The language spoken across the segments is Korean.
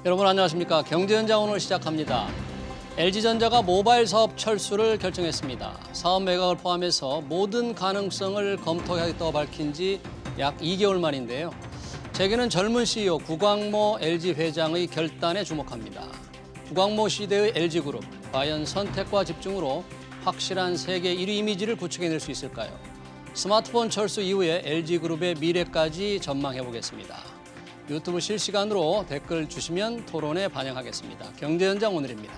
여러분 안녕하십니까. 경제현장 오늘 시작합니다. LG전자가 모바일 사업 철수를 결정했습니다. 사업 매각을 포함해서 모든 가능성을 검토하겠다고 밝힌 지 약 2개월 만인데요. 재계는 젊은 CEO 구광모 LG 회장의 결단에 주목합니다. 구광모 시대의 LG그룹, 과연 선택과 집중으로 확실한 세계 1위 이미지를 구축해낼 수 있을까요? 스마트폰 철수 이후에 LG그룹의 미래까지 전망해보겠습니다. 유튜브 실시간으로 댓글 주시면 토론에 반영하겠습니다. 경제현장 오늘입니다.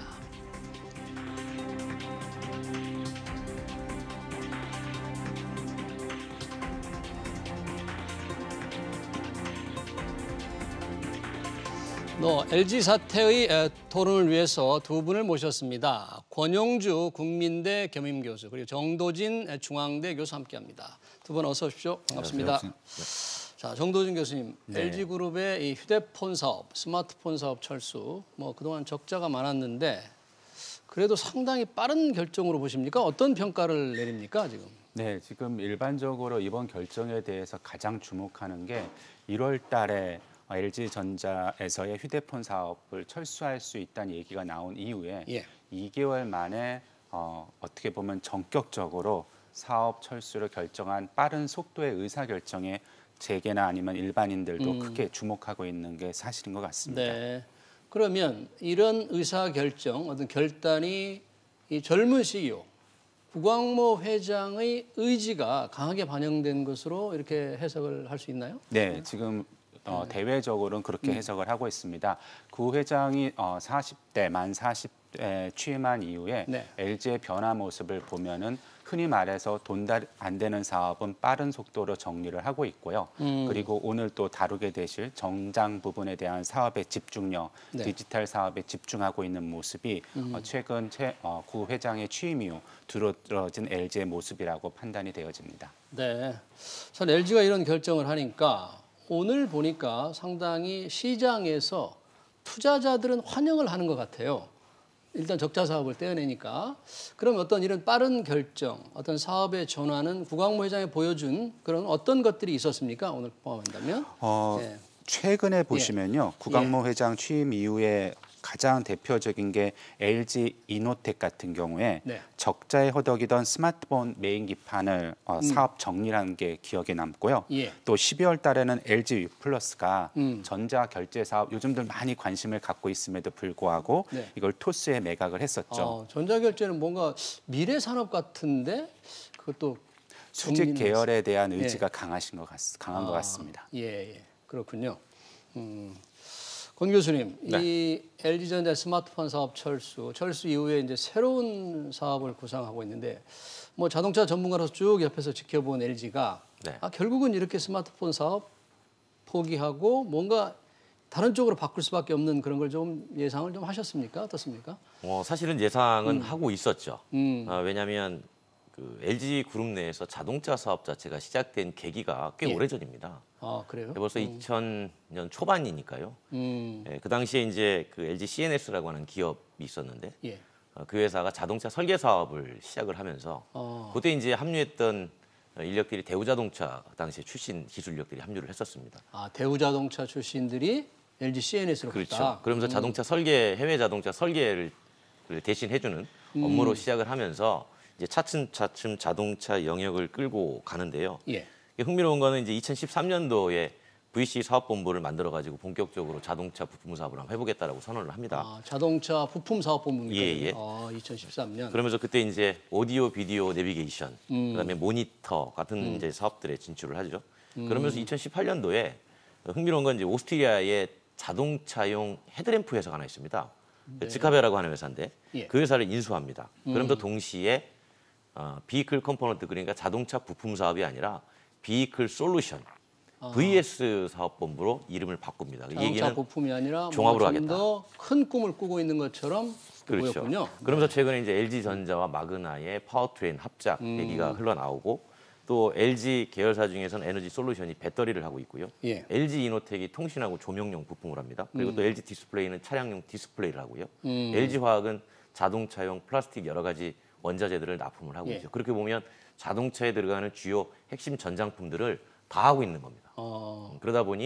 LG 사태의 토론을 위해서 두 분을 모셨습니다. 권용주 국민대 겸임교수 그리고 정도진 중앙대 교수 함께합니다. 두 분 어서 오십시오. 반갑습니다. 자, 정도진 교수님, LG그룹의 이 휴대폰 사업, 스마트폰 사업 철수, 그동안 적자가 많았는데 그래도 상당히 빠른 결정으로 보십니까? 어떤 평가를 내립니까, 지금? 네, 지금 일반적으로 이번 결정에 대해서 가장 주목하는 게 1월 달에 LG전자에서의 휴대폰 사업을 철수할 수 있다는 얘기가 나온 이후에 2개월 만에 어떻게 보면 전격적으로 사업 철수를 결정한 빠른 속도의 의사결정에 재계나 아니면 일반인들도 크게 주목하고 있는 게 사실인 것 같습니다. 네. 그러면 이런 의사결정, 어떤 결단이 이 젊은 CEO, 구광모 회장의 의지가 강하게 반영된 것으로 이렇게 해석을 할 수 있나요? 네, 지금 대외적으로는 그렇게 해석을 하고 있습니다. 구 회장이 40대, 만 40대 취임한 이후에 LG의 변화 모습을 보면은 흔히 말해서 돈 안 되는 사업은 빠른 속도로 정리를 하고 있고요. 그리고 오늘 또 다루게 되실 정장 부분에 대한 사업의 집중력, 디지털 사업에 집중하고 있는 모습이 최근 구 회장의 취임 이후 두드러진 LG의 모습이라고 판단이 되어집니다. 네, 전 LG가 이런 결정을 하니까 오늘 보니까 상당히 시장에서 투자자들은 환영을 하는 것 같아요. 일단 적자 사업을 떼어내니까. 그럼 어떤 이런 빠른 결정, 어떤 사업의 전환은 구광모 회장이 보여준 그런 어떤 것들이 있었습니까? 오늘 포함한다면? 최근에 보시면요. 구광모 회장 취임 이후에 가장 대표적인 게 LG 이노텍 같은 경우에 적자에 허덕이던 스마트폰 메인 기판을 사업 정리한 게 기억에 남고요. 또 12월 달에는 LG U 플러스가 전자 결제 사업 요즘들 많이 관심을 갖고 있음에도 불구하고 이걸 토스에 매각을 했었죠. 전자 결제는 뭔가 미래 산업 같은데 그것도 수직 계열에 대한 의지가 강한 것 같습니다. 그렇군요. 권 교수님, 이 LG전자 스마트폰 사업 철수 이후에 이제 새로운 사업을 구상하고 있는데 자동차 전문가로서 쭉 옆에서 지켜본 LG가 결국은 이렇게 스마트폰 사업 포기하고 뭔가 다른 쪽으로 바꿀 수밖에 없는 그런 걸 좀 예상을 좀 하셨습니까? 어떻습니까? 사실은 예상은 하고 있었죠. 왜냐하면 그 LG 그룹 내에서 자동차 사업 자체가 시작된 계기가 꽤 오래전입니다. 아, 그래요? 벌써 2000년 초반이니까요. 그 당시에 이제 그 LG CNS라고 하는 기업이 있었는데 그 회사가 자동차 설계 사업을 시작을 하면서 그때 이제 합류했던 인력들이 대우자동차 당시에 출신 기술력들이 합류를 했었습니다. 아, 대우자동차 출신들이 LG CNS로 갔다. 그렇죠. 그러면서 자동차 설계, 해외 자동차 설계를 대신 해주는 업무로 시작을 하면서 이제 차츰 자동차 영역을 끌고 가는데요. 흥미로운 거는 이제 2013년도에 VC 사업본부를 만들어가지고 본격적으로 자동차 부품 사업을 한번 해보겠다라고 선언을 합니다. 아, 자동차 부품 사업본부입니까? 2013년. 그러면서 그때 이제 오디오, 비디오, 내비게이션, 그다음에 모니터 같은 이제 사업들에 진출을 하죠. 그러면서 2018년도에 흥미로운 건 이제 오스트리아의 자동차용 헤드램프 회사가 하나 있습니다. 지카베라고 하는 회사인데 그 회사를 인수합니다. 그러면서 동시에 비이클 컴포넌트 그러니까 자동차 부품 사업이 아니라 비이클 솔루션 VS 사업본부로 이름을 바꿉니다. 자동차 부품이 아니라 종합으로 하겠다. 더 큰 꿈을 꾸고 있는 것처럼 보였군요. 그러면서 최근에 이제 LG전자와 마그나의 파워트레인 합작 얘기가 흘러나오고 또 LG 계열사 중에서는 에너지 솔루션이 배터리를 하고 있고요. LG 이노텍이 통신하고 조명용 부품을 합니다. 그리고 또 LG 디스플레이는 차량용 디스플레이를 하고요. LG 화학은 자동차용 플라스틱 여러 가지 원자재들을 납품을 하고 있죠. 그렇게 보면 자동차에 들어가는 주요 핵심 전장품들을 다 하고 있는 겁니다. 그러다 보니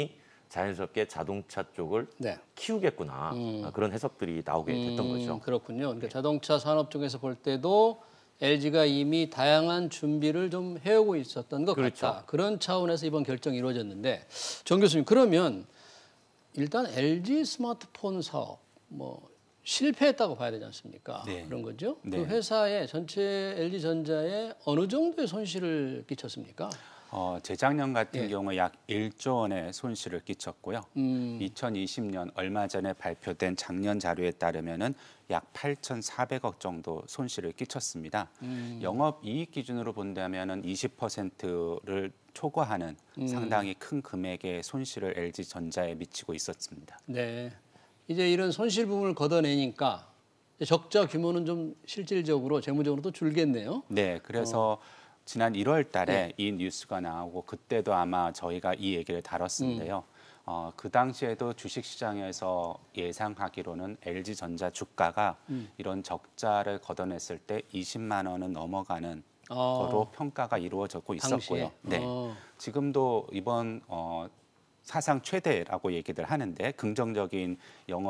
자연스럽게 자동차 쪽을 네. 키우겠구나. 그런 해석들이 나오게 됐던 거죠. 그렇군요. 그러니까 자동차 산업 쪽에서 볼 때도 LG가 이미 다양한 준비를 좀 해오고 있었던 것 그렇죠. 같다. 그런 차원에서 이번 결정이 이루어졌는데 정 교수님 그러면 일단 LG 스마트폰 사업 실패했다고 봐야 되지 않습니까? 네. 그런 거죠. 네. 그 회사에 전체 LG전자에 어느 정도의 손실을 끼쳤습니까? 재작년 같은 예. 경우 약 1조 원의 손실을 끼쳤고요. 2020년 얼마 전에 발표된 작년 자료에 따르면은 약 8,400억 정도 손실을 끼쳤습니다. 영업이익 기준으로 본다면은 20%를 초과하는 상당히 큰 금액의 손실을 LG전자에 미치고 있었습니다. 네. 이제 이런 손실 부분을 걷어내니까 적자 규모는 좀 실질적으로 재무적으로도 줄겠네요. 네, 그래서 지난 1월 달에 이 뉴스가 나오고 그때도 아마 저희가 이 얘기를 다뤘었는데요. 그 당시에도 주식시장에서 예상하기로는 LG전자 주가가 이런 적자를 걷어냈을 때 20만 원은 넘어가는 거로 평가가 이루어졌고 있었고요. 네, 지금도 이번 사상 최대라고 얘기들 하는데 긍정적인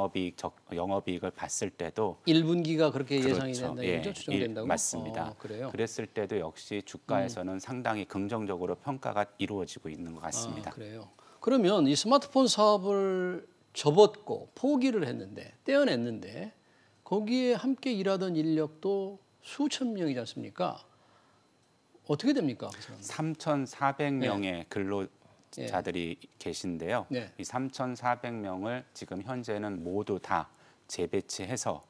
영업이익을 봤을 때도 1분기가 그렇게 예상이 그렇죠. 된다는 예, 거죠? 추정된다고? 맞습니다. 그래요? 그랬을 때도 역시 주가에서는 상당히 긍정적으로 평가가 이루어지고 있는 것 같습니다. 그래요. 그러면 이 스마트폰 사업을 접었고 포기를 했는데 떼어냈는데 거기에 함께 일하던 인력도 수천 명이지 않습니까? 어떻게 됩니까? 3,400명의 근로자들이 계신데요. 네. 이 3,400명을 지금 현재는 모두 다 재배치해서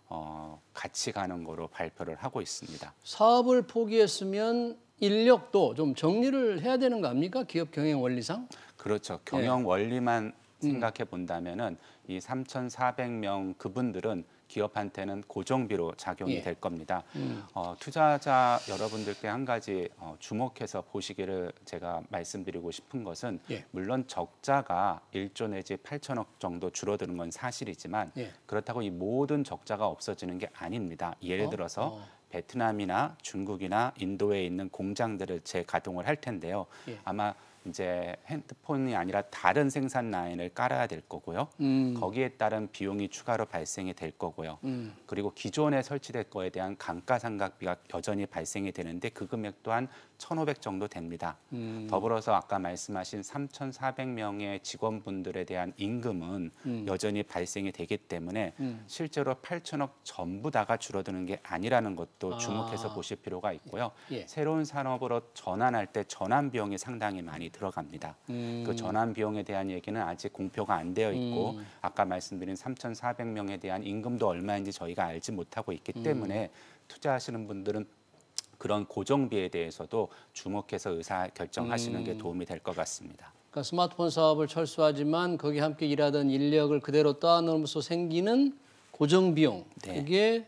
같이 가는 거로 발표를 하고 있습니다. 사업을 포기했으면 인력도 좀 정리를 해야 되는 거 아닙니까? 기업 경영 원리상? 그렇죠. 경영 원리만 생각해 본다면은 이 3,400명 그분들은 기업한테는 고정비로 작용이 될 겁니다. 투자자 여러분들께 한 가지 주목해서 보시기를 제가 말씀드리고 싶은 것은 물론 적자가 1조 내지 8천억 정도 줄어드는 건 사실이지만 그렇다고 이 모든 적자가 없어지는 게 아닙니다. 예를 들어서 베트남이나 중국이나 인도에 있는 공장들을 재가동을 할 텐데요. 아마 이제 핸드폰이 아니라 다른 생산 라인을 깔아야 될 거고요. 거기에 따른 비용이 추가로 발생이 될 거고요. 그리고 기존에 설치될 거에 대한 감가상각비가 여전히 발생이 되는데 그 금액 또한 1,500 정도 됩니다. 더불어서 아까 말씀하신 3,400명의 직원분들에 대한 임금은 여전히 발생이 되기 때문에 실제로 8천억 전부 다가 줄어드는 게 아니라는 것도 주목해서 보실 필요가 있고요. 새로운 산업으로 전환할 때 전환 비용이 상당히 많이 들어갑니다. 그 전환 비용에 대한 얘기는 아직 공표가 안 되어 있고 아까 말씀드린 3,400명에 대한 임금도 얼마인지 저희가 알지 못하고 있기 때문에 투자하시는 분들은 그런 고정비에 대해서도 주목해서 의사 결정하시는 게 도움이 될 것 같습니다. 그러니까 스마트폰 사업을 철수하지만 거기 함께 일하던 인력을 그대로 떠안으면서 생기는 고정 비용, 그게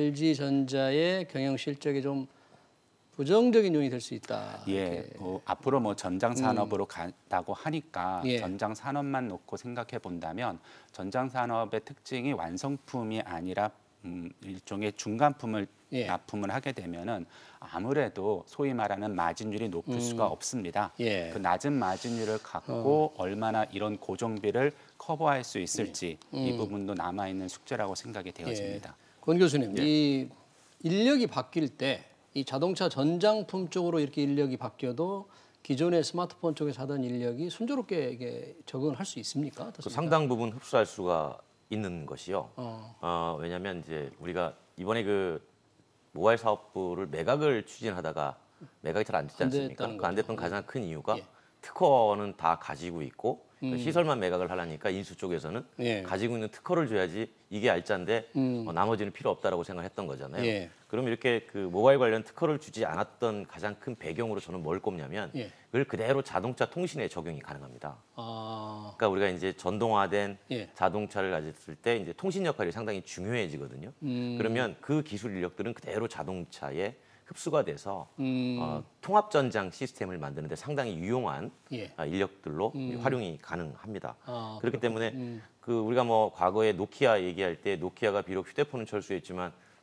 LG전자의 경영 실적에 좀 부정적인 요인이 될 수 있다. 앞으로 전장 산업으로 간다고 하니까 전장 산업만 놓고 생각해 본다면 전장 산업의 특징이 완성품이 아니라 일종의 중간품을 납품을 하게 되면은 아무래도 소위 말하는 마진율이 높을 수가 없습니다. 그 낮은 마진율을 갖고 얼마나 이런 고정비를 커버할 수 있을지 이 부분도 남아 있는 숙제라고 생각이 되어집니다. 권 교수님, 이 인력이 바뀔 때 이 자동차 전장품 쪽으로 이렇게 인력이 바뀌어도 기존의 스마트폰 쪽에서 하던 인력이 순조롭게 이게 적응을 할 수 있습니까? 그 상당 부분 흡수할 수가 있는 것이요. 왜냐하면 이제 우리가 이번에 그 모바일 사업부를 매각을 추진하다가 매각이 잘 안 됐지 않습니까? 그 안 됐던 가장 큰 이유가 특허는 다 가지고 있고 시설만 매각을 하려니까 인수 쪽에서는 가지고 있는 특허를 줘야지 이게 알짜인데 나머지는 필요 없다라고 생각했던 거잖아요. 그럼 이렇게 그 모바일 관련 특허를 주지 않았던 가장 큰 배경으로 저는 뭘 꼽냐면 그걸 그대로 자동차 통신에 적용이 가능합니다. 그러니까 우리가 이제 전동화된 자동차를 가졌을 때 이제 통신 역할이 상당히 중요해지거든요. 그러면 그 기술 인력들은 그대로 자동차에 흡수가 돼서 통합 전장 시스템을 만드는 데 상당히 유용한 인력들로 활용이 가능합니다. 그렇기 때문에 그 우리가 과거에 노키아 얘기할 때 노키아가 비록 휴대폰은 철수했지만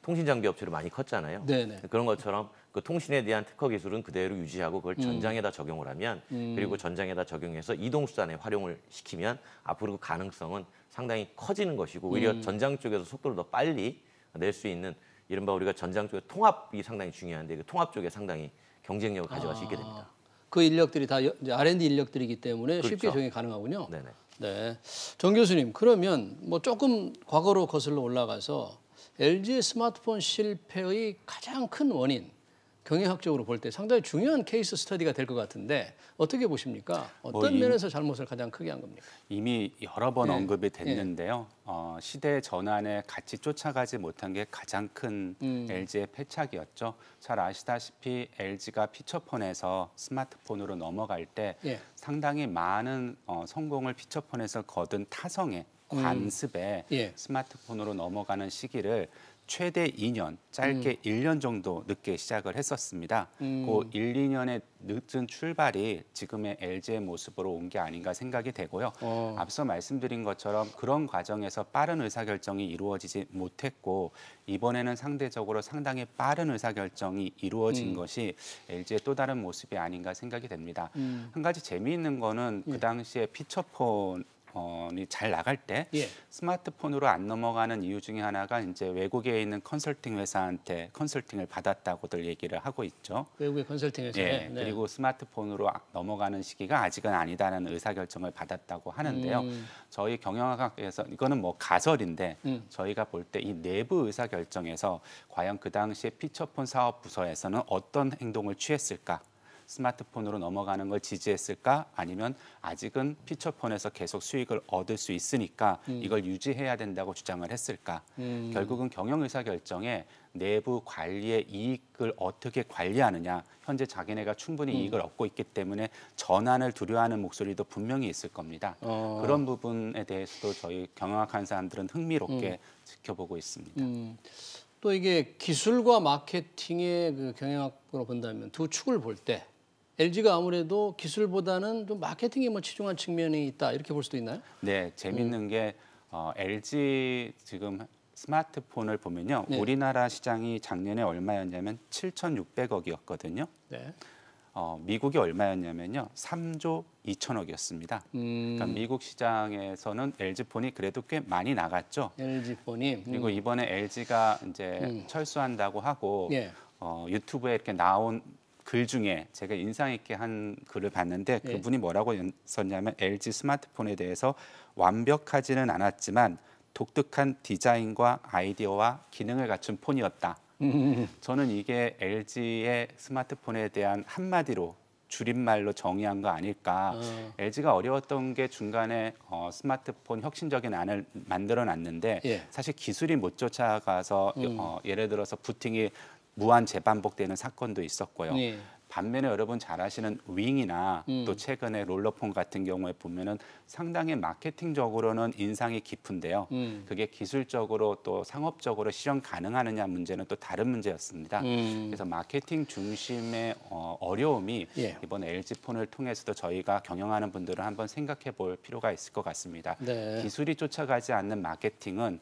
통신 장비 업체로 많이 컸잖아요. 네네. 그런 것처럼 그 통신에 대한 특허 기술은 그대로 유지하고 그걸 전장에다 적용을 하면 그리고 전장에다 적용해서 이동 수단에 활용을 시키면 앞으로 그 가능성은 상당히 커지는 것이고 오히려 전장 쪽에서 속도를 더 빨리 낼 수 있는 이른바 우리가 전장 쪽의 통합이 상당히 중요한데 그 통합 쪽에 상당히 경쟁력을 가져갈 수 있게 됩니다. 그 인력들이 다 이제 R&D 인력들이기 때문에 그렇죠. 쉽게 적용이 가능하군요. 네네. 네. 정 교수님, 그러면 뭐 조금 과거로 거슬러 올라가서 LG의 스마트폰 실패의 가장 큰 원인, 경영학적으로 볼 때 상당히 중요한 케이스 스터디가 될 것 같은데 어떻게 보십니까? 어떤 면에서 잘못을 가장 크게 한 겁니까? 이미 여러 번 언급이 됐는데요. 시대 전환에 같이 쫓아가지 못한 게 가장 큰 LG의 패착이었죠. 잘 아시다시피 LG가 피처폰에서 스마트폰으로 넘어갈 때 상당히 많은 성공을 피처폰에서 거둔 타성의 관습에 스마트폰으로 넘어가는 시기를 최대 2년, 짧게 1년 정도 늦게 시작을 했었습니다. 그 1, 2년의 늦은 출발이 지금의 LG의 모습으로 온 게 아닌가 생각이 되고요. 앞서 말씀드린 것처럼 그런 과정에서 빠른 의사결정이 이루어지지 못했고 이번에는 상대적으로 상당히 빠른 의사결정이 이루어진 것이 LG의 또 다른 모습이 아닌가 생각이 됩니다. 한 가지 재미있는 거는 그 당시에 피처폰 이 잘 나갈 때 스마트폰으로 안 넘어가는 이유 중에 하나가 이제 외국에 있는 컨설팅 회사한테 컨설팅을 받았다고들 얘기를 하고 있죠. 외국의 컨설팅 회사. 네. 그리고 스마트폰으로 넘어가는 시기가 아직은 아니다라는 의사결정을 받았다고 하는데요. 저희 경영학에서 이거는 뭐 가설인데 저희가 볼 때 이 내부 의사결정에서 과연 그 당시에 피처폰 사업 부서에서는 어떤 행동을 취했을까? 스마트폰으로 넘어가는 걸 지지했을까? 아니면 아직은 피처폰에서 계속 수익을 얻을 수 있으니까 이걸 유지해야 된다고 주장을 했을까? 결국은 경영 의사결정에 내부 관리의 이익을 어떻게 관리하느냐. 현재 자기네가 충분히 이익을 얻고 있기 때문에 전환을 두려워하는 목소리도 분명히 있을 겁니다. 그런 부분에 대해서도 저희 경영학하는 사람들은 흥미롭게 지켜보고 있습니다. 또 이게 기술과 마케팅의 그 경영학으로 본다면 두 축을 볼 때 LG가 아무래도 기술보다는 좀 마케팅에 뭐 치중한 측면이 있다 이렇게 볼 수도 있나요? 네, 재밌는 게 LG 지금 스마트폰을 보면요. 우리나라 시장이 작년에 얼마였냐면 7,600억이었거든요. 네. 미국이 얼마였냐면요. 3조 2천억이었습니다. 그러니까 미국 시장에서는 LG폰이 그래도 꽤 많이 나갔죠. LG폰이. 그리고 이번에 LG가 이제 철수한다고 하고 유튜브에 이렇게 나온 글 중에 제가 인상 있게 한 글을 봤는데 그분이 뭐라고 썼냐면 LG 스마트폰에 대해서 완벽하지는 않았지만 독특한 디자인과 아이디어와 기능을 갖춘 폰이었다. 저는 이게 LG의 스마트폰에 대한 한마디로 줄임말로 정의한 거 아닐까. LG가 어려웠던 게 중간에 스마트폰 혁신적인 안을 만들어놨는데 사실 기술이 못 쫓아가서 예를 들어서 부팅이 무한 재반복되는 사건도 있었고요. 반면에 여러분 잘 아시는 윙이나 또 최근에 롤러폰 같은 경우에 보면은 상당히 마케팅적으로는 인상이 깊은데요. 그게 기술적으로 또 상업적으로 실현 가능하느냐 문제는 또 다른 문제였습니다. 그래서 마케팅 중심의 어려움이 이번 LG폰을 통해서도 저희가 경영하는 분들은 한번 생각해 볼 필요가 있을 것 같습니다. 기술이 쫓아가지 않는 마케팅은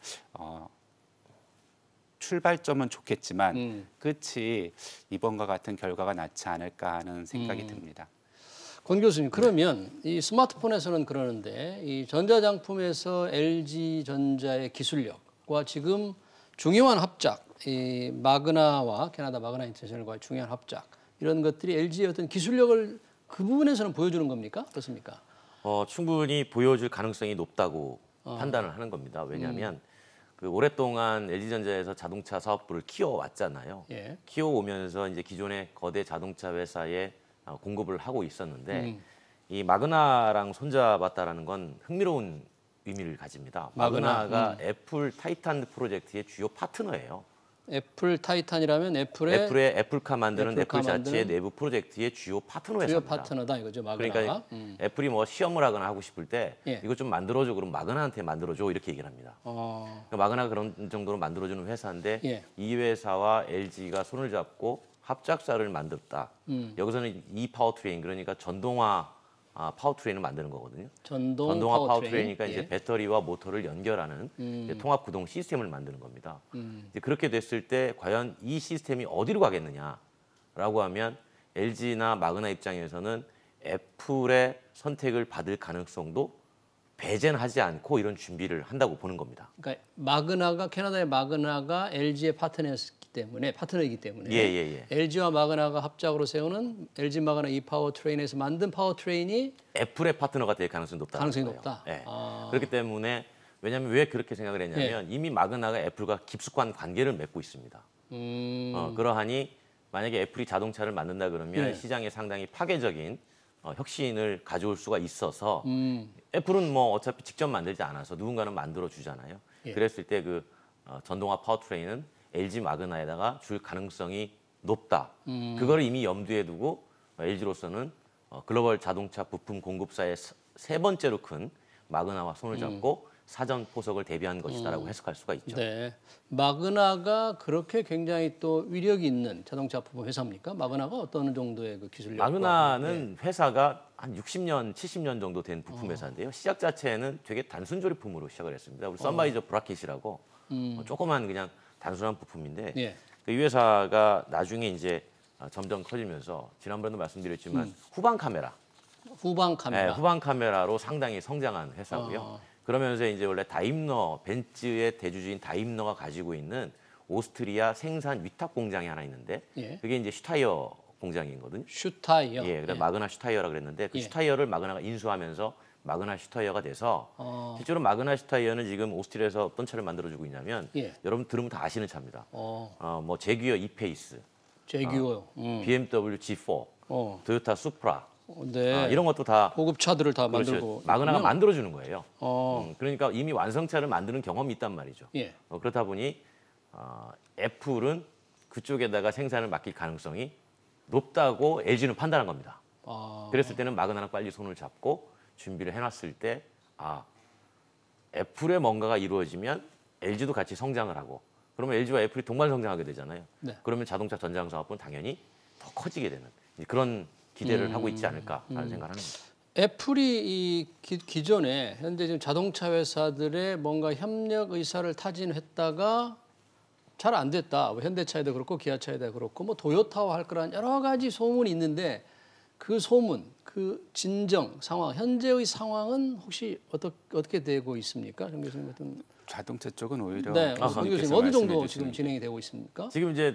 출발점은 좋겠지만 끝이 이번과 같은 결과가 낫지 않을까 하는 생각이 듭니다. 권 교수님, 그러면 이 스마트폰에서는 그러는데 이 전자장품에서 LG전자의 기술력과 지금 중요한 합작, 이 마그나와 캐나다 마그나 인터내셔널과의 중요한 합작 이런 것들이 LG의 어떤 기술력을 그 부분에서는 보여주는 겁니까? 어떻습니까? 충분히 보여줄 가능성이 높다고 판단을 하는 겁니다. 왜냐하면 그 오랫동안 LG전자에서 자동차 사업부를 키워왔잖아요. 키워오면서 이제 기존의 거대 자동차 회사에 공급을 하고 있었는데 이 마그나랑 손잡았다라는 건 흥미로운 의미를 가집니다. 마그나가 애플 타이탄 프로젝트의 주요 파트너예요. 애플 타이탄이라면 애플의 애플카 만드는 애플 자체의 내부 프로젝트의 주요 파트너 회사입니다. 주요 파트너다 이거죠, 마그나가. 그러니까 애플이 뭐 시험을 하거나 하고 싶을 때 이거 좀 만들어줘 그럼 마그나한테 만들어줘 이렇게 얘기를 합니다. 그러니까 마그나가 그런 정도로 만들어주는 회사인데 이 회사와 LG가 손을 잡고 합작사를 만들었다. 여기서는 이 파워트레인 그러니까 전동화 파워트레인을 만드는 거거든요. 전동화 파워트레인이니까 이제 배터리와 모터를 연결하는 이제 통합 구동 시스템을 만드는 겁니다. 이제 그렇게 됐을 때 과연 이 시스템이 어디로 가겠느냐라고 하면 LG나 마그나 입장에서는 애플의 선택을 받을 가능성도 배제는 하지 않고 이런 준비를 한다고 보는 겁니다. 그러니까 마그나가 캐나다의 마그나가 LG의 파트너이기 때문에 LG와 마그나가 합작으로 세우는 LG 마그나 이 파워트레인에서 만든 파워트레인이 애플의 파트너가 될 가능성이 높다. 가능성이 높다. 네. 그렇기 때문에 왜냐하면 왜 그렇게 생각을 했냐면 이미 마그나가 애플과 깊숙한 관계를 맺고 있습니다. 그러하니 만약에 애플이 자동차를 만든다 그러면 시장에 상당히 파괴적인 혁신을 가져올 수가 있어서 애플은 뭐 어차피 직접 만들지 않아서 누군가는 만들어 주잖아요. 그랬을 때 그 전동화 파워트레인은 LG 마그나에다가 줄 가능성이 높다. 그걸 이미 염두에 두고 LG로서는 글로벌 자동차 부품 공급사의 세 번째로 큰 마그나와 손을 잡고 사전 포석을 대비한 것이다라고 해석할 수가 있죠. 네, 마그나가 그렇게 굉장히 또 위력이 있는 자동차 부품 회사입니까? 마그나가 어떤 정도의 그 기술력? 마그나는 회사가 한 60년, 70년 정도 된 부품 회사인데요. 시작 자체는 되게 단순 조립품으로 시작을 했습니다. 우리 썬바이저 브라켓이라고 조그만 그냥 단순한 부품인데 이 회사가 나중에 이제 점점 커지면서 지난번에도 말씀드렸지만 후방 카메라로 상당히 성장한 회사고요. 그러면서 이제 원래 다임러 벤츠의 대주주인 다임러가 가지고 있는 오스트리아 생산 위탁 공장이 하나 있는데 그게 이제 슈타이어 공장이거든요. 슈타이어. 그래서 마그나 슈타이어라 그랬는데 그 슈타이어를 마그나가 인수하면서 마그나 슈타이어가 돼서 실제로 마그나 슈타이어는 지금 오스트리아에서 어떤 차를 만들어주고 있냐면 여러분 들으면 다 아시는 차입니다. 뭐 제규어 이페이스, BMW G4, 토요타 수프라. 이런 것도 다 고급 차들을 다 그렇죠. 만들고 마그나가 만들어주는 거예요. 그러니까 이미 완성차를 만드는 경험이 있단 말이죠. 그렇다 보니 애플은 그쪽에다가 생산을 맡길 가능성이 높다고 LG는 판단한 겁니다. 그랬을 때는 마그나랑 빨리 손을 잡고 준비를 해놨을 때 애플의 뭔가가 이루어지면 LG도 같이 성장을 하고 그러면 LG와 애플이 동반 성장하게 되잖아요. 그러면 자동차 전장 사업은 당연히 더 커지게 되는 그런 기대를 하고 있지 않을까라는 생각을 합니다. 애플이 이 기존에 현재 지금 자동차 회사들의 뭔가 협력 의사를 타진했다가 잘 안 됐다. 뭐 현대차에도 그렇고 기아차에도 그렇고 뭐 도요타와 할 거란 여러 가지 소문이 있는데 그 소문, 그 진정 상황, 현재의 상황은 혹시 어떻게 되고 있습니까, 정 교수님 같은? 자동차 쪽은 오히려 정 교수님 어느 정도 지금 진행이 되고 있습니까? 지금 이제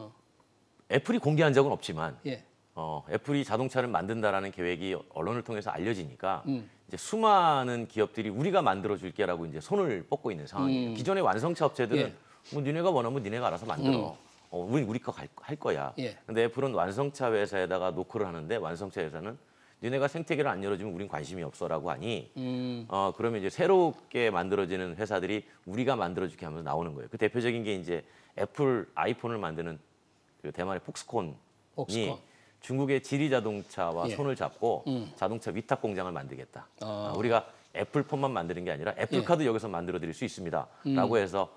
애플이 공개한 적은 없지만 애플이 자동차를 만든다라는 계획이 언론을 통해서 알려지니까 이제 수많은 기업들이 우리가 만들어줄게라고 이제 손을 뻗고 있는 상황이에요. 기존의 완성차 업체들은 뭐 니네가 원하면 니네가 알아서 만들어. 우리 거 할 거야. 근데 애플은 완성차 회사에다가 노크를 하는데 완성차 회사는 니네가 생태계를 안 열어주면 우린 관심이 없어라고 하니 그러면 이제 새롭게 만들어지는 회사들이 우리가 만들어줄게 하면서 나오는 거예요. 그 대표적인 게 이제 애플 아이폰을 만드는 그 대만의 폭스콘이 중국의 지리 자동차와 손을 잡고 자동차 위탁 공장을 만들겠다. 우리가 애플폰만 만드는 게 아니라 애플카도 여기서 만들어 드릴 수 있습니다.라고 해서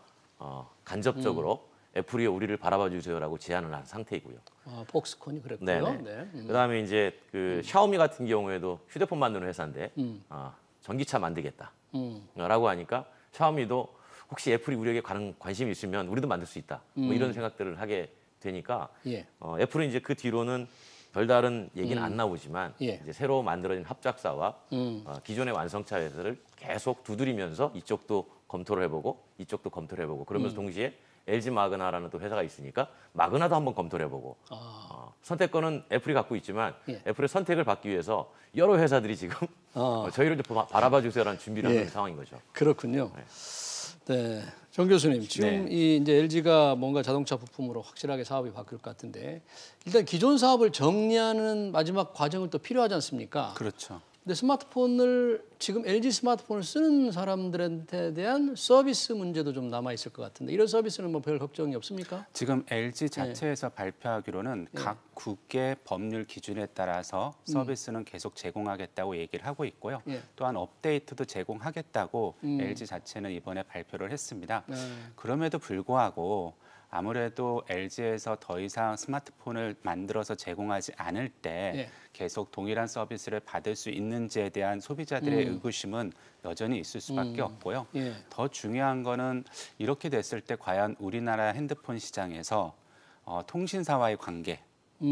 간접적으로 애플이 우리를 바라봐 주세요라고 제안을 한 상태이고요. 폭스콘이 그랬고요. 그다음에 이제 그 샤오미 같은 경우에도 휴대폰 만드는 회사인데 전기차 만들겠다라고 하니까 샤오미도 혹시 애플이 우리에게 관심이 있으면 우리도 만들 수 있다. 뭐 이런 생각들을 하게 되니까 애플은 이제 그 뒤로는 별다른 얘기는 안 나오지만 이제 새로 만들어진 합작사와 기존의 완성차 회사를 계속 두드리면서 이쪽도 검토를 해보고 이쪽도 검토를 해보고 그러면서 동시에 LG 마그나라는 또 회사가 있으니까 마그나도 한번 검토를 해보고 선택권은 애플이 갖고 있지만 애플의 선택을 받기 위해서 여러 회사들이 지금 저희를 좀 바라봐 주세요라는 준비를 하는 상황인 거죠. 그렇군요. 네, 정 교수님 지금 이제 LG가 뭔가 자동차 부품으로 확실하게 사업이 바뀔 것 같은데 일단 기존 사업을 정리하는 마지막 과정은 또 필요하지 않습니까? 그렇죠. 근데 스마트폰을 지금 LG 스마트폰을 쓰는 사람들한테 대한 서비스 문제도 좀 남아 있을 것 같은데 이런 서비스는 뭐 별 걱정이 없습니까? 지금 LG 자체에서 발표하기로는 각 국의 법률 기준에 따라서 서비스는 계속 제공하겠다고 얘기를 하고 있고요. 또한 업데이트도 제공하겠다고 LG 자체는 이번에 발표를 했습니다. 그럼에도 불구하고 아무래도 LG에서 더 이상 스마트폰을 만들어서 제공하지 않을 때 예. 계속 동일한 서비스를 받을 수 있는지에 대한 소비자들의 의구심은 여전히 있을 수밖에 없고요. 예. 더 중요한 거는 이렇게 됐을 때 과연 우리나라 핸드폰 시장에서 통신사와의 관계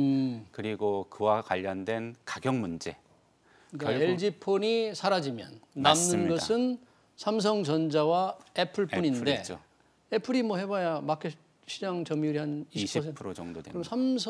그리고 그와 관련된 가격 문제. 그러니까 LG폰이 사라지면 남는 맞습니다. 것은 삼성전자와 애플뿐인데 애플이죠. 애플이 뭐 해봐야 마켓 시장 점유율이 한 20%. 20% 정도 됩니다. 그럼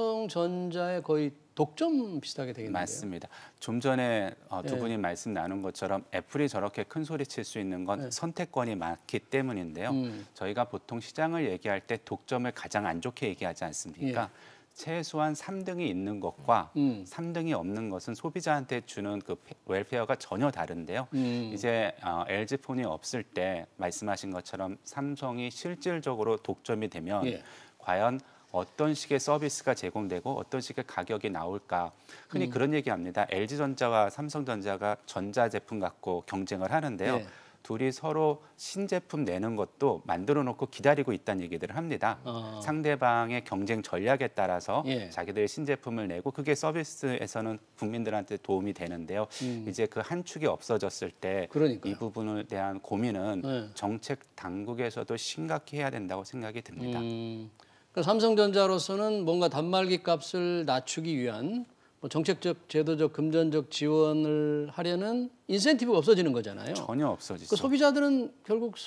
삼성전자의 거의 독점 비슷하게 되겠는데요. 맞습니다. 좀 전에 두 예. 분이 말씀 나눈 것처럼 애플이 저렇게 큰 소리 칠 수 있는 건 선택권이 많기 때문인데요. 저희가 보통 시장을 얘기할 때 독점을 가장 안 좋게 얘기하지 않습니까? 최소한 3등이 있는 것과 3등이 없는 것은 소비자한테 주는 그 웰페어가 전혀 다른데요. 이제 LG폰이 없을 때 말씀하신 것처럼 삼성이 실질적으로 독점이 되면 과연 어떤 식의 서비스가 제공되고 어떤 식의 가격이 나올까. 흔히 그런 얘기합니다. LG전자와 삼성전자가 전자제품 갖고 경쟁을 하는데요. 둘이 서로 신제품 내는 것도 만들어 놓고 기다리고 있다는 얘기들을 합니다. 상대방의 경쟁 전략에 따라서 자기들의 신제품을 내고 그게 서비스에서는 국민들한테 도움이 되는데요. 이제 그 한 축이 없어졌을 때 이 부분에 대한 고민은 정책 당국에서도 심각히 해야 된다고 생각이 듭니다. 그러니까 삼성전자로서는 뭔가 단말기 값을 낮추기 위한 뭐 정책적, 제도적, 금전적 지원을 하려는 인센티브가 없어지는 거잖아요. 전혀 없어지죠. 그 소비자들은 결국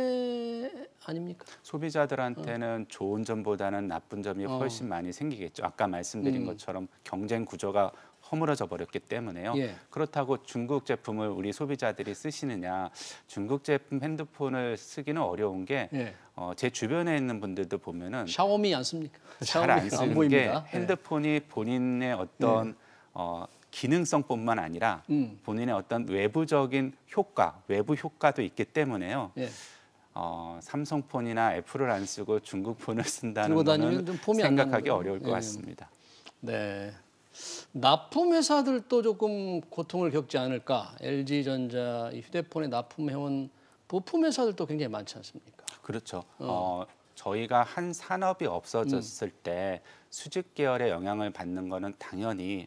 손해 아닙니까? 소비자들한테는 좋은 점보다는 나쁜 점이 훨씬 많이 생기겠죠. 아까 말씀드린 것처럼 경쟁 구조가 허물어져 버렸기 때문에요. 그렇다고 중국 제품을 우리 소비자들이 쓰시느냐. 중국 제품 핸드폰을 쓰기는 어려운 게 제 주변에 있는 분들도 보면은 샤오미 안 씁니까? 잘 안 쓰는 게 보입니다. 핸드폰이 본인의 어떤 기능성뿐만 아니라 본인의 어떤 외부적인 효과, 외부 효과도 있기 때문에요. 삼성폰이나 애플을 안 쓰고 중국 폰을 쓴다는 거는 좀 폼이 생각하기 어려울 것 같습니다. 네. 납품 회사들도 조금 고통을 겪지 않을까? LG전자 휴대폰에 납품해온 부품 회사들도 굉장히 많지 않습니까? 그렇죠. 저희가 한 산업이 없어졌을 때 수직 계열의 영향을 받는 거는 당연히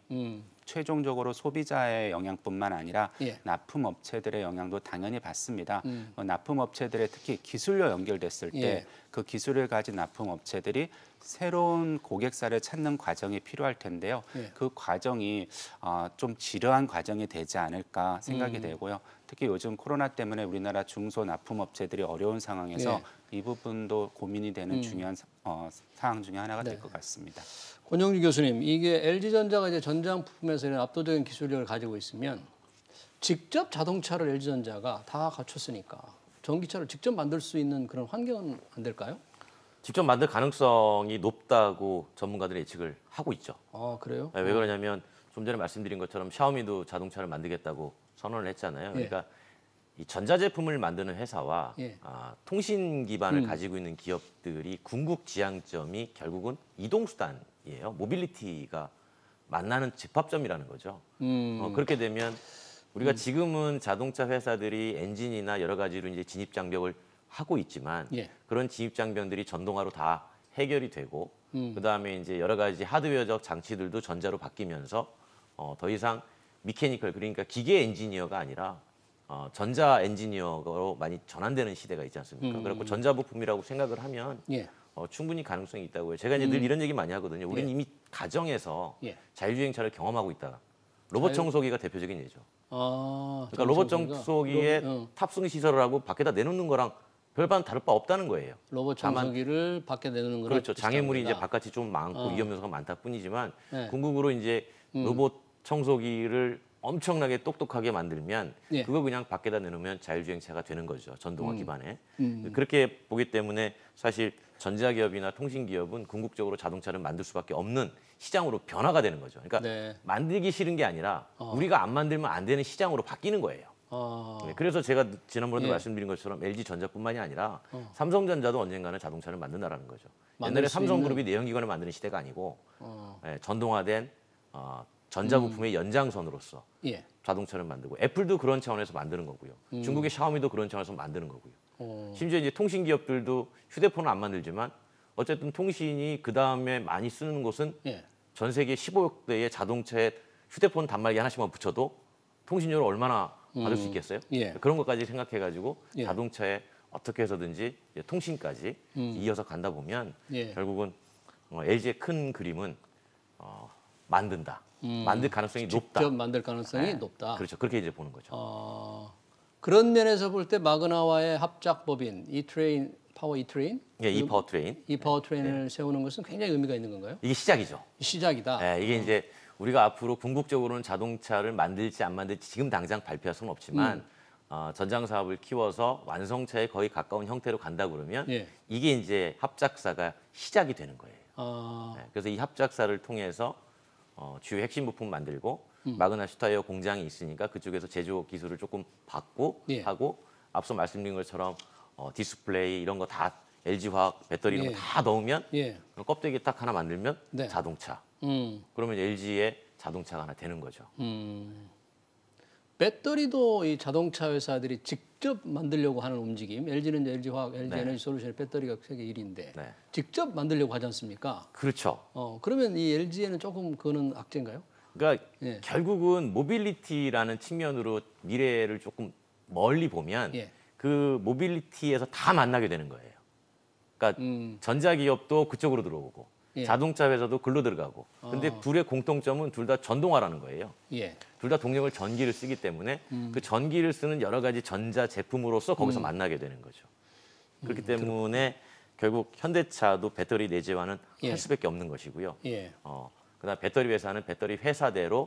최종적으로 소비자의 영향뿐만 아니라 납품업체들의 영향도 당연히 받습니다. 납품업체들의 특히 기술료 연결됐을 때 그 기술을 가진 납품업체들이 새로운 고객사를 찾는 과정이 필요할 텐데요. 그 과정이 좀 지루한 과정이 되지 않을까 생각이 되고요. 특히 요즘 코로나 때문에 우리나라 중소 납품업체들이 어려운 상황에서 이 부분도 고민이 되는 중요한 사항 중에 하나가 될 것 같습니다. 권영주 교수님, 이게 LG전자가 이제 전장 부품에서 이런 압도적인 기술력을 가지고 있으면 직접 자동차를 LG전자가 다 갖췄으니까 전기차를 직접 만들 수 있는 그런 환경은 안 될까요? 직접 만들 가능성이 높다고 전문가들이 예측을 하고 있죠. 아, 그래요? 왜 그러냐면 좀 전에 말씀드린 것처럼 샤오미도 자동차를 만들겠다고 선언을 했잖아요. 그러니까 이 전자제품을 만드는 회사와 통신 기반을 가지고 있는 기업들이 궁극 지향점이 결국은 이동수단이에요. 모빌리티가 만나는 집합점이라는 거죠. 그렇게 되면 우리가 지금은 자동차 회사들이 엔진이나 여러 가지로 이제 진입 장벽을 하고 있지만 그런 진입 장벽들이 전동화로 다 해결이 되고 그다음에 이제 여러 가지 하드웨어적 장치들도 전자로 바뀌면서 더 이상 미케니컬 그러니까 기계 엔지니어가 아니라 전자 엔지니어로 많이 전환되는 시대가 있지 않습니까? 그렇고 전자부품이라고 생각을 하면 충분히 가능성이 있다고요. 제가 이제 늘 이런 얘기 많이 하거든요. 우리는 이미 가정에서 자율주행차를 경험하고 있다. 로봇 청소기가 대표적인 예죠. 그러니까 로봇 청소기에 탑승 시설을 하고 밖에다 내놓는 거랑 별반 다를 바 없다는 거예요. 로봇 청소기를 밖에 내놓는 거랑 그렇죠. 장애물이 이제 바깥이 좀 많고 위험 요소가 많다 뿐이지만 궁극으로 이제 로봇 청소기를 엄청나게 똑똑하게 만들면 그거 그냥 밖에다 내놓으면 자율주행차가 되는 거죠. 전동화 기반에. 그렇게 보기 때문에 사실 전자기업이나 통신기업은 궁극적으로 자동차를 만들 수밖에 없는 시장으로 변화가 되는 거죠. 그러니까 만들기 싫은 게 아니라 우리가 안 만들면 안 되는 시장으로 바뀌는 거예요. 그래서 제가 지난번에도 말씀드린 것처럼 LG전자뿐만이 아니라 삼성전자도 언젠가는 자동차를 만든다라는 거죠. 옛날에 삼성그룹이 내연기관을 만드는 시대가 아니고 전동화된 전자부품의 연장선으로서 자동차를 만들고 애플도 그런 차원에서 만드는 거고요. 중국의 샤오미도 그런 차원에서 만드는 거고요. 심지어 이제 통신기업들도 휴대폰을 안 만들지만 어쨌든 통신이 그 다음에 많이 쓰는 곳은 예. 전 세계 15억 대의 자동차에 휴대폰 단말기 하나씩만 붙여도 통신료를 얼마나 받을 수 있겠어요? 예. 그런 것까지 생각해가지고 예. 자동차에 어떻게 해서든지 통신까지 이어서 간다 보면 예. 결국은 LG의 큰 그림은 만든다. 만들 가능성이 높다. 직접 만들 가능성이 네. 높다. 그렇죠. 그렇게 이제 보는 거죠. 그런 면에서 볼 때 마그나와의 합작법인 이트레인 파워 이트레인, 예, 이 파워트레인. 이 파워트레인을 세우는 것은 굉장히 의미가 있는 건가요? 이게 시작이죠. 시작이다. 예, 이게 이제 우리가 앞으로 궁극적으로는 자동차를 만들지 안 만들지 지금 당장 발표할 수는 없지만 전장 사업을 키워서 완성차에 거의 가까운 형태로 간다 그러면 예. 이게 이제 합작사가 시작이 되는 거예요. 아, 그래서 이 합작사를 통해서 주요 핵심 부품 만들고 마그나 슈타이어 공장이 있으니까 그쪽에서 제조 기술을 조금 받고 예. 하고 앞서 말씀드린 것처럼 디스플레이 이런 거 다 LG화학 배터리 이런 예. 거 다 넣으면 예. 껍데기 딱 하나 만들면 네. 자동차. 음. 그러면 LG의 자동차가 하나 되는 거죠. 배터리도 이 자동차 회사들이 직접 만들려고 하는 움직임. LG는 이제 LG화학, LG 네. 에너지 솔루션의 배터리가 세계 1위인데 네. 직접 만들려고 하지 않습니까? 그렇죠. 그러면 이 LG에는 조금 그거는 악재인가요? 그러니까 예. 결국은 모빌리티라는 측면으로 미래를 조금 멀리 보면 예. 그 모빌리티에서 다 만나게 되는 거예요. 그러니까 전자기업도 그쪽으로 들어오고 예. 자동차 회사도 글로 들어가고. 근데 둘의 공통점은 둘 다 전동화라는 거예요. 예. 둘 다 동력을 전기를 쓰기 때문에 그 전기를 쓰는 여러 가지 전자 제품으로서 거기서 만나게 되는 거죠. 그렇기 때문에 결국 현대차도 배터리 내재화는 예. 할 수밖에 없는 것이고요. 예. 그다음 배터리 회사는 배터리 회사대로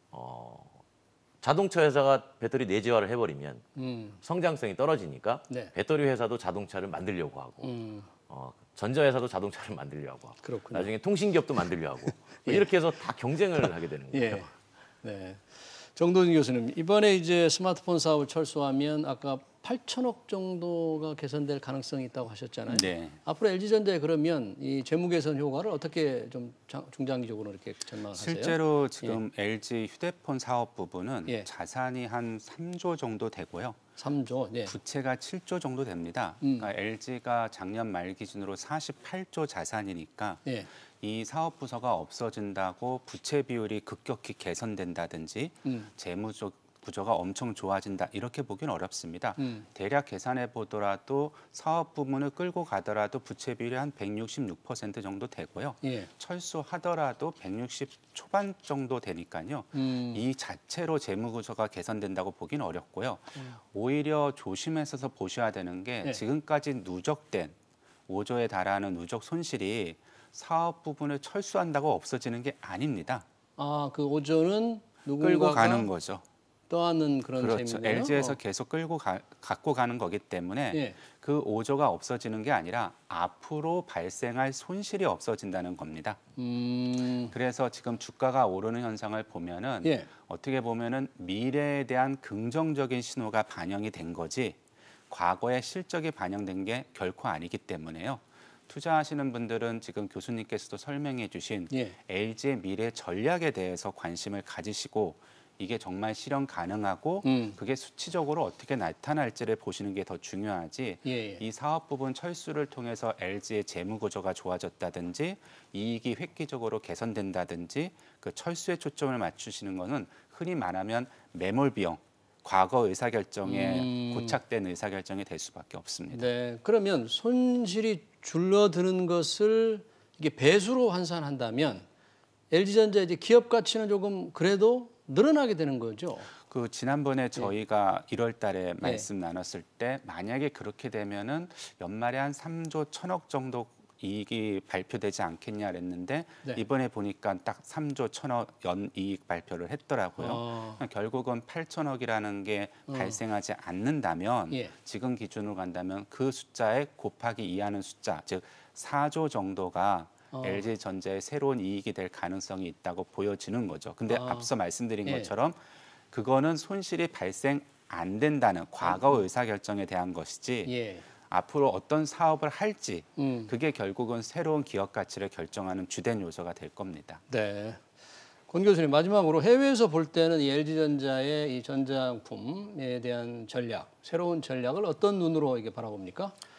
자동차 회사가 배터리 내재화를 해버리면 성장성이 떨어지니까 네. 배터리 회사도 자동차를 만들려고 하고 전자 회사도 자동차를 만들려고 하고 그렇군요. 나중에 통신기업도 만들려고 하고 이렇게 해서 다 경쟁을 하게 되는 거예요. 예. 네. 정도진 교수님, 이번에 이제 스마트폰 사업을 철수하면 아까 8천억 정도가 개선될 가능성이 있다고 하셨잖아요. 네. 앞으로 LG전자에 그러면 이 재무 개선 효과를 어떻게 좀 중장기적으로 이렇게 전망하세요? 실제로 지금 LG 휴대폰 사업 부분은 예. 자산이 한 3조 정도 되고요. 3조. 네. 부채가 7조 정도 됩니다. 그러니까 LG가 작년 말 기준으로 48조 자산이니까 예. 이 사업 부서가 없어진다고 부채 비율이 급격히 개선된다든지 재무적 구조가 엄청 좋아진다 이렇게 보기는 어렵습니다. 대략 계산해 보더라도 사업 부문을 끌고 가더라도 부채 비율이 한 166% 정도 되고요. 예. 철수하더라도 160 초반 정도 되니까요. 이 자체로 재무 구조가 개선된다고 보기는 어렵고요. 오히려 조심해서 보셔야 되는 게 예. 지금까지 누적된 5조에 달하는 누적 손실이 사업 부분을 철수한다고 없어지는 게 아닙니다. 아, 그 5조는 끌고 누군가가 가는 거죠. 떠안는 그런 그렇죠. 셈이네요. LG에서 계속 갖고 가는 거기 때문에 예. 그 5조가 없어지는 게 아니라 앞으로 발생할 손실이 없어진다는 겁니다. 그래서 지금 주가가 오르는 현상을 보면은 예. 어떻게 보면은 미래에 대한 긍정적인 신호가 반영이 된 거지 과거의 실적이 반영된 게 결코 아니기 때문에요. 투자하시는 분들은 지금 교수님께서도 설명해 주신 예. LG의 미래 전략에 대해서 관심을 가지시고 이게 정말 실현 가능하고 그게 수치적으로 어떻게 나타날지를 보시는 게 더 중요하지 예. 이 사업 부분 철수를 통해서 LG의 재무 구조가 좋아졌다든지 이익이 획기적으로 개선된다든지 그 철수에 초점을 맞추시는 거는 흔히 말하면 매몰 비용 과거 의사결정에 고착된 의사결정이 될 수밖에 없습니다. 네. 그러면 손실이 줄어드는 것을 이게 배수로 환산한다면 LG전자 이제 기업 가치는 조금 그래도 늘어나게 되는 거죠. 그 지난번에 저희가 1월 달에 말씀 나눴을 때 만약에 그렇게 되면은 연말에 한 3조 1천억 정도 이익이 발표되지 않겠냐 그랬는데 네. 이번에 보니까 딱 3조 1천억 연이익 발표를 했더라고요. 결국은 8천억이라는 게 발생하지 않는다면 예. 지금 기준으로 간다면 그 숫자에 곱하기 2하는 숫자 즉 4조 정도가 LG전자의 새로운 이익이 될 가능성이 있다고 보여지는 거죠. 근데 앞서 말씀드린 예. 것처럼 그거는 손실이 발생 안 된다는 과거 의사결정에 대한 것이지 예. 앞으로 어떤 사업을 할지 그게 결국은 새로운 기업 가치를 결정하는 주된 요소가 될 겁니다. 네. 권 교수님 마지막으로 해외에서 볼 때는 이 LG전자의 이 전자품에 대한 전략, 새로운 전략을 어떤 눈으로 이게 바라봅니까?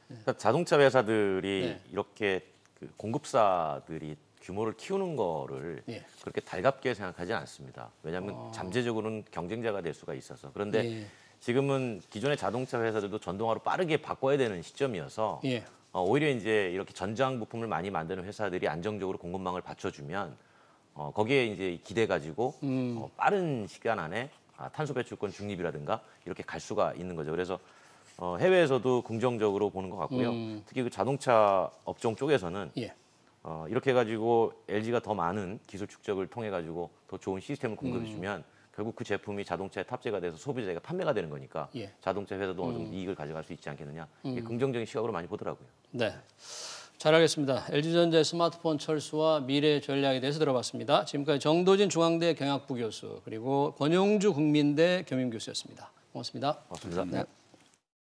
그러니까 자동차 회사들이 네. 이렇게 그 공급사들이 규모를 키우는 거를 예. 그렇게 달갑게 생각하지 않습니다. 왜냐하면 잠재적으로는 경쟁자가 될 수가 있어서. 그런데 예. 지금은 기존의 자동차 회사들도 전동화로 빠르게 바꿔야 되는 시점이어서 예. 오히려 이제 이렇게 전장 부품을 많이 만드는 회사들이 안정적으로 공급망을 받쳐주면 거기에 이제 기대 가지고 빠른 시간 안에 탄소 배출권 중립이라든가 이렇게 갈 수가 있는 거죠. 그래서 해외에서도 긍정적으로 보는 것 같고요. 특히 그 자동차 업종 쪽에서는 예. 이렇게 해가지고 LG가 더 많은 기술 축적을 통해 가지고 더 좋은 시스템을 공급해주면 결국 그 제품이 자동차에 탑재가 돼서 소비자에게 판매가 되는 거니까 예. 자동차 회사도 어느 정도 이익을 가져갈 수 있지 않겠느냐. 이게 긍정적인 시각으로 많이 보더라고요. 네. 잘 알겠습니다. LG전자의 스마트폰 철수와 미래 전략에 대해서 들어봤습니다. 지금까지 정도진 중앙대 경학부 교수 그리고 권용주 국민대 겸임교수였습니다. 고맙습니다. 고맙습니다. 네.